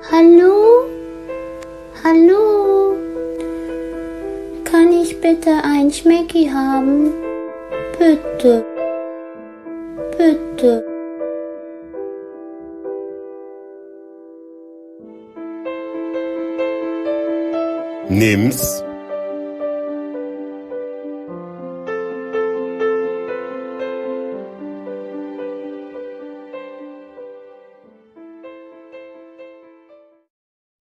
Hallo? Hallo? Kann ich bitte ein Schmecki haben? Bitte. Bitte. Nimm's.